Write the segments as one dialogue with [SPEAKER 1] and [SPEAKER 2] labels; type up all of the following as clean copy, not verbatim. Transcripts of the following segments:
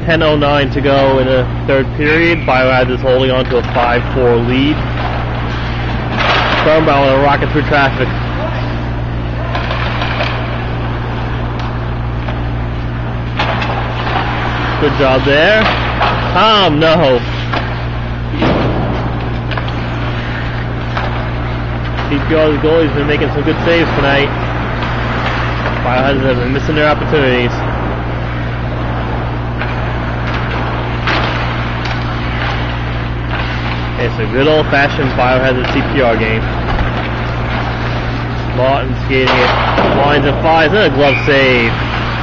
[SPEAKER 1] 10:09 to go in the third period. Biohazard is holding on to a 5-4 lead. Stormbound rocking through traffic. Good job there. Tom, no. CPR's goalie's been making some good saves tonight. Biohazard have been missing their opportunities. It's a good old-fashioned Biohazard CPR game. Martin skating it. Lines and flies. And a glove save.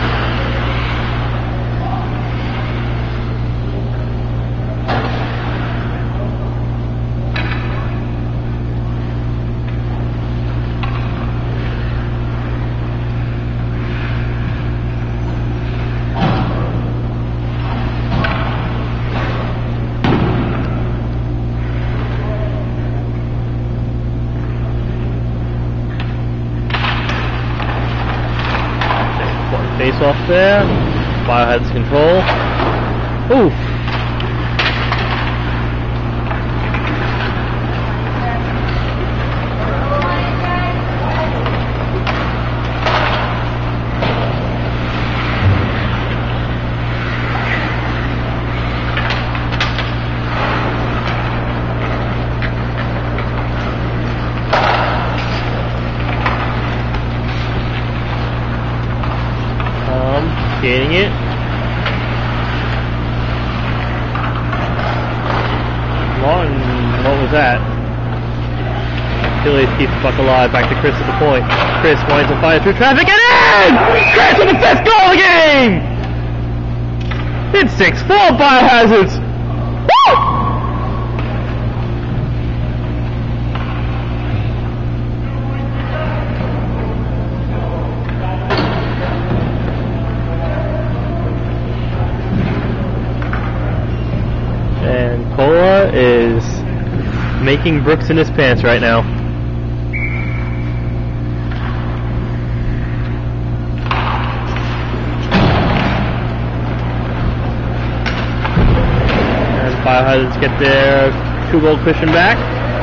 [SPEAKER 1] Face off there. Biohazard's control. Oof. Getting it. Martin, what was that? Phillies keep the puck alive. Back to Chris at the point. Chris winds and fires through traffic and in! Chris with the 5th goal of the game! It's 6-4 Biohazards! Woo! Cola is making brooks in his pants right now. As Biohazards get their 2-goal cushion back.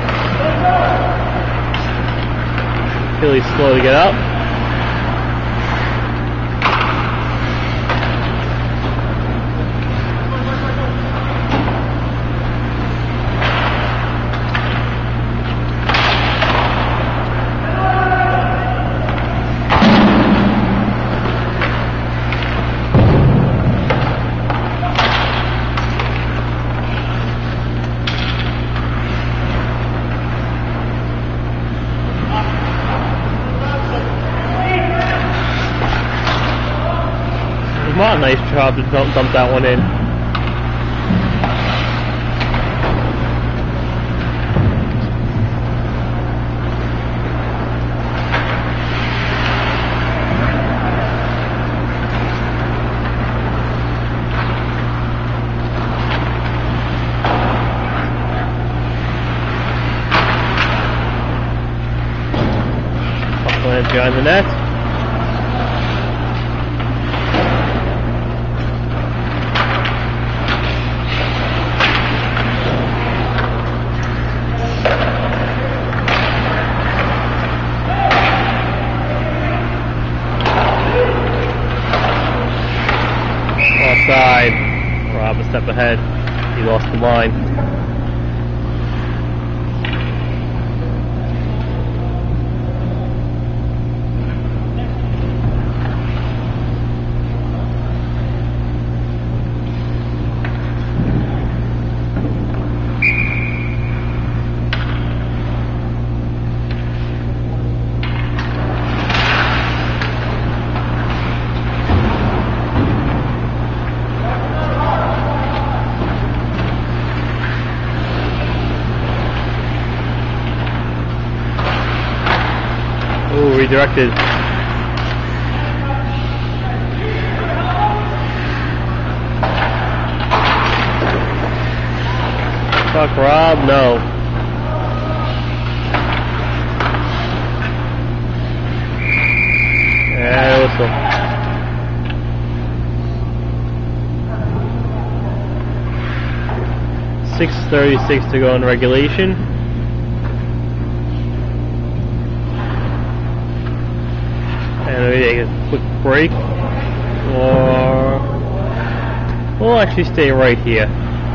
[SPEAKER 1] Philly's slow to get up. Nice job to dump that one in. Lands behind the net. Offside. Rob a step ahead. He lost the line. Redirected. Fuck Rob, no. Yeah, whistle. 6:36 to go in regulation. And we take a quick break. Or we'll actually stay right here.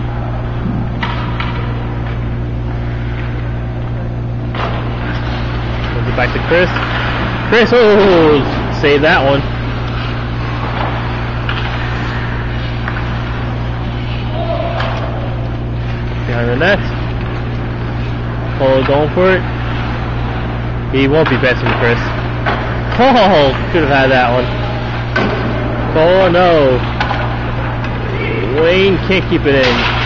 [SPEAKER 1] We'll get back to Chris. Chris, oh, save that one. Behind the net. Oh, going for it. He won't be passing Chris. Oh, should have had that one. Oh no. Wayne can't keep it in.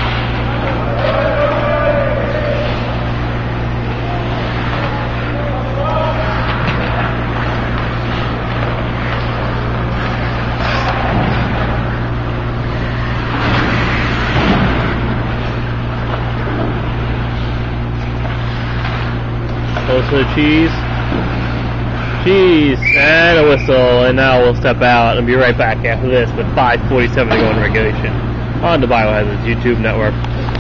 [SPEAKER 1] Close to the cheese. Cheese and a whistle, and now we'll step out and be right back after this with 5:47 to go in regulation on the Biohazards YouTube network.